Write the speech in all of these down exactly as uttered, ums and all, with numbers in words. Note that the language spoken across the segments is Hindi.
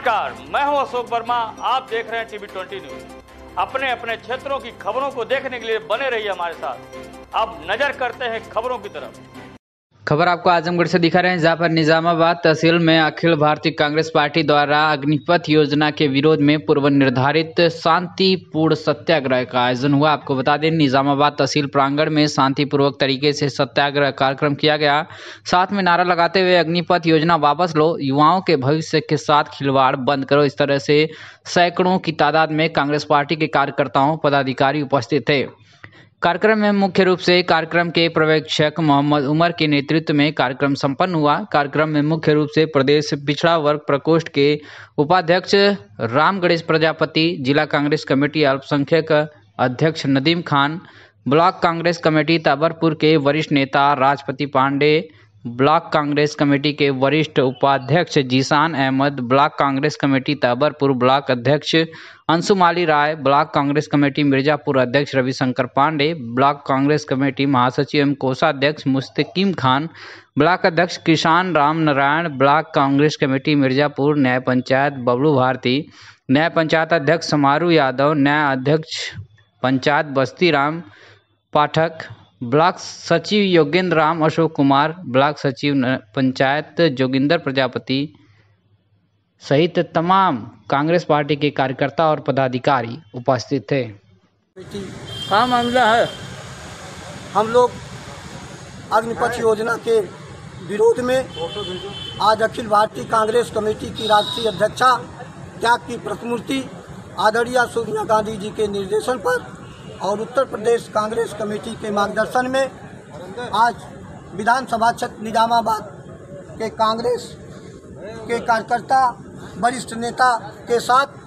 नमस्कार, मैं हूं अशोक वर्मा। आप देख रहे हैं टीवी ट्वेंटी न्यूज। अपने अपने क्षेत्रों की खबरों को देखने के लिए बने रहिए हमारे साथ। अब नजर करते हैं खबरों की तरफ। खबर आपको आजमगढ़ से दिखा रहे हैं, जहां पर निजामाबाद तहसील में अखिल भारतीय कांग्रेस पार्टी द्वारा अग्निपथ योजना के विरोध में पूर्व निर्धारित शांतिपूर्ण सत्याग्रह का आयोजन हुआ। आपको बता दें, निजामाबाद तहसील प्रांगण में शांतिपूर्वक तरीके से सत्याग्रह कार्यक्रम किया गया। साथ में नारा लगाते हुए अग्निपथ योजना वापस लो, युवाओं के भविष्य के साथ खिलवाड़ बंद करो। इस तरह से सैकड़ों की तादाद में कांग्रेस पार्टी के कार्यकर्ताओं पदाधिकारी उपस्थित थे। कार्यक्रम में मुख्य रूप से कार्यक्रम के पर्यवेक्षक मोहम्मद उमर के नेतृत्व में कार्यक्रम संपन्न हुआ। कार्यक्रम में मुख्य रूप से प्रदेश पिछड़ा वर्ग प्रकोष्ठ के उपाध्यक्ष राम गणेश प्रजापति, जिला कांग्रेस कमेटी अल्पसंख्यक अध्यक्ष Nadeem Khan, block Congress committee Tabarpur के वरिष्ठ नेता Rajpati Pandey, block Congress committee के वरिष्ठ उपाध्यक्ष Zeeshan Ahmad, block Congress committee Tabarpur block अध्यक्ष Anshumali Rai, block Congress committee Mirzapur अध्यक्ष Ravishankar Pandey, block Congress committee महासचिव एवं कोषाध्यक्ष मुस्तकीम खान, ब्लॉक अध्यक्ष किसान Ram Narayan, block Congress committee Mirzapur न्याय पंचायत बबलू भारती, न्याय पंचायत अध्यक्ष समारू यादव, न्याय अध्यक्ष पंचायत बस्ती राम पाठक, ब्लॉक सचिव योगेंद्र राम अशोक कुमार, ब्लॉक सचिव पंचायत जोगिंदर प्रजापति सहित तमाम कांग्रेस पार्टी के कार्यकर्ता और पदाधिकारी उपस्थित थे। क्या मामला है? हम लोग अग्निपथ योजना के विरोध में आज अखिल भारतीय कांग्रेस कमेटी की राष्ट्रीय अध्यक्षा त्याग की प्रतिमूर्ति आदरणीय सोनिया गांधी जी के निर्देशन पर और उत्तर प्रदेश कांग्रेस कमेटी के मार्गदर्शन में आज विधानसभा क्षेत्र निजामाबाद के कांग्रेस के कार्यकर्ता वरिष्ठ नेता के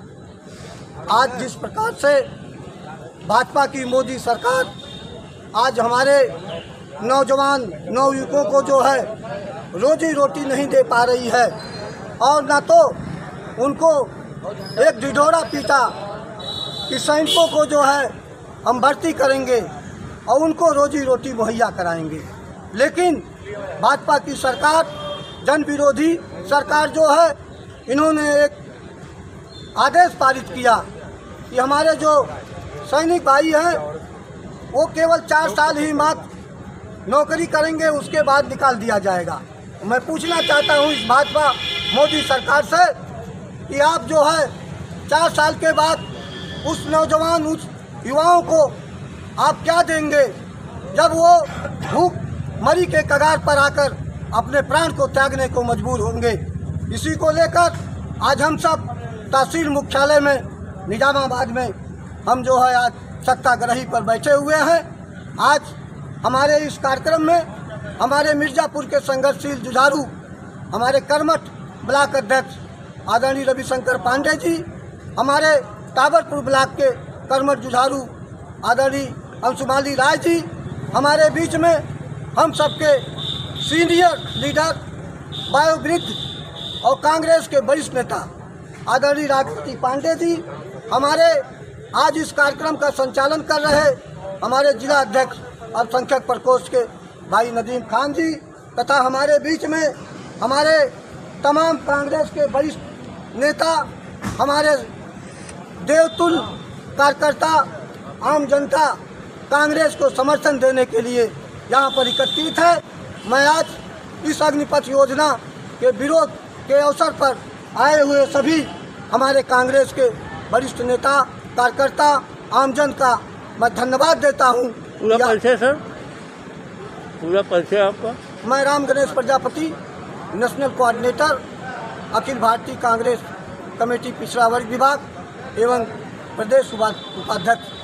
साथ आज जिस प्रकार से भाजपा की मोदी सरकार आज हमारे नौजवान नवयुवकों को जो है रोजी रोटी नहीं दे पा रही है और न तो उनको एक ढिढोरा पीटा कि सैनिकों को जो है हम भर्ती करेंगे और उनको रोजी रोटी मुहैया कराएंगे, लेकिन भाजपा की सरकार जन विरोधी सरकार जो है, इन्होंने एक आदेश पारित किया कि हमारे जो सैनिक भाई हैं वो केवल चार साल ही मात्र नौकरी करेंगे, उसके बाद निकाल दिया जाएगा। मैं पूछना चाहता हूँ इस भाजपा मोदी सरकार से कि आप जो है चार साल के बाद उस नौजवान उस युवाओं को आप क्या देंगे जब वो भूख मरी के कगार पर आकर अपने प्राण को त्यागने को मजबूर होंगे। इसी को लेकर आज हम सब तहसील मुख्यालय में निजामाबाद में हम जो है आज सत्याग्रही पर बैठे हुए हैं। आज हमारे इस कार्यक्रम में हमारे मिर्जापुर के संघर्षशील जुझारू हमारे कर्मठ ब्लॉक अध्यक्ष आदरणीय रविशंकर पांडे जी, हमारे ताबरपुर ब्लॉक के कर्मठ जुझारू आदरणीय अंशुमाली राय जी, हमारे बीच में हम सबके सीनियर लीडर वयोवृद्ध और कांग्रेस के वरिष्ठ नेता आदरणीय राजपति पांडे जी, हमारे आज इस कार्यक्रम का संचालन कर रहे हमारे जिला अध्यक्ष अल्पसंख्यक प्रकोष्ठ के भाई नदीम खान जी, तथा हमारे बीच में हमारे तमाम कांग्रेस के वरिष्ठ नेता, हमारे देवतुल्य कार्यकर्ता, आम जनता कांग्रेस को समर्थन देने के लिए यहाँ पर एकत्रित है। मैं आज इस अग्निपथ योजना के विरोध के अवसर पर आए हुए सभी हमारे कांग्रेस के वरिष्ठ नेता कार्यकर्ता आमजन का मैं धन्यवाद देता हूँ। पूरा परिचय सर, पूरा परिचय आपका? मैं Ram Ganesh Prajapati, national coordinator Akhil Bharatiya Congress committee पिछड़ा वर्ग विभाग एवं प्रदेश उपाध्यक्ष